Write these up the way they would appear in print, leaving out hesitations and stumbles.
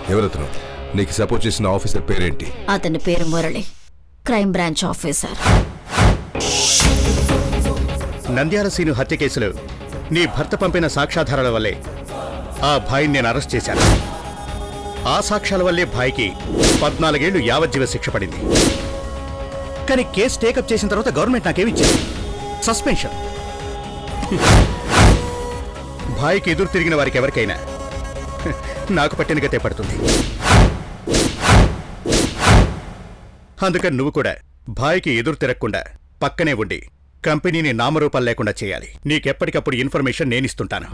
ఎవరతను? నీకు సపోర్ట్ చేసిన ఆఫీసర్ పేరేంటి? అతని పేరు Murali, crime branch officer. Nandyal Seenu హత్య కేసులో నీ భర్త పంపిన సాక్ష్యాధారాల వల్లే ఆ భాయిని నేను అరెస్ట్ చేశాను. ఆ సాక్ష్యాల వల్లే భాయికి 14 ఏళ్లు యావజ్జీవ శిక్ష పడింది. కానీ కేసు టేకప్ చేసిన తర్వాత గవర్నమెంట్ నాకేమిచ్చింది? సస్పెన్షన్. భాయికి ఎదురు తిరిగిన వారికి ఎవరికైనా నాకు పట్టిన గతే పడుతుంది. అందుకని నువ్వు కూడా భాయికి ఎదురు తిరగకుండా పక్కనే ఉండి కంపెనీని నామరూపాలు లేకుండా చేయాలి. నీకెప్పటికప్పుడు ఇన్ఫర్మేషన్ నేనిస్తుంటాను.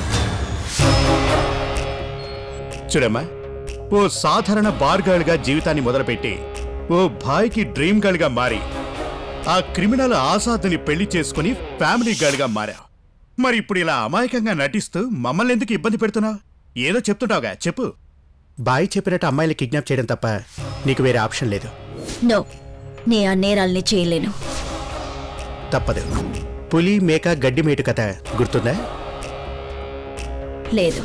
చూడమ్మా, ఓ సాధారణ బార్ గర్ల్గా జీవితాన్ని మొదలుపెట్టి ఓ భాయికి డ్రీమ్ గర్ల్గా మారి ఆ క్రిమినల్ ఆజాద్ని పెళ్లి చేసుకుని ఫ్యామిలీ గర్ల్గా మారావు. మరి ఇప్పుడు ఇలా అమాయకంగా నటిస్తూ మమ్మల్ని ఎందుకు ఇబ్బంది పెడుతున్నావు? ఏదో చెప్తుంటావుగా, చెప్పు. బాయ్ చెప్పినట్టు అమ్మాయిని కిడ్నాప్ చేయడం తప్ప నీకు వేరే ఆప్షన్ లేదు. నో, నే ఆ నేరాల్ని చేయలేను. తప్పదు. పులి మేక గడ్డి మేటు కథ గుర్తుందా? లేదు,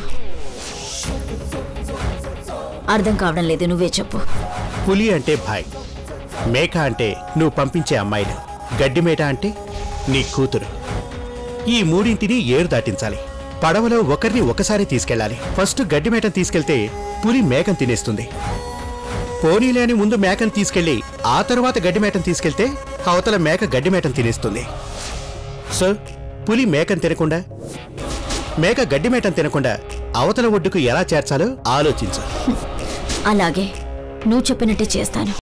అర్థం కావడం లేదు. నువ్వే చెప్పు. పులి అంటే భాయ్, మేక అంటే నువ్వు పంపించే అమ్మాయిలు, గడ్డి మేట అంటే నీ కూతురు. ఈ మూడింటిని ఏరు దాటించాలి. పడవలో ఒకరిని ఒకసారి తీసుకెళ్ళాలి. ఫస్ట్ గడ్డి మేటను తీసుకెళ్తే పులి మేకను తినేస్తుంది. పోనీలే అని ముందు మేకను తీసుకెళ్లి ఆ తర్వాత గడ్డి మేటను తీసుకెళ్తే అవతల మేక గడ్డి మేటను తినేస్తుంది. సో పులి మేకను తినకుండా, మేక గడ్డి మేటను తినకుండా అవతల ఒడ్డుకు ఎలా చేర్చాలో ఆలోచించు. అలాగే, నువ్వు చెప్పినట్టే చేస్తాను.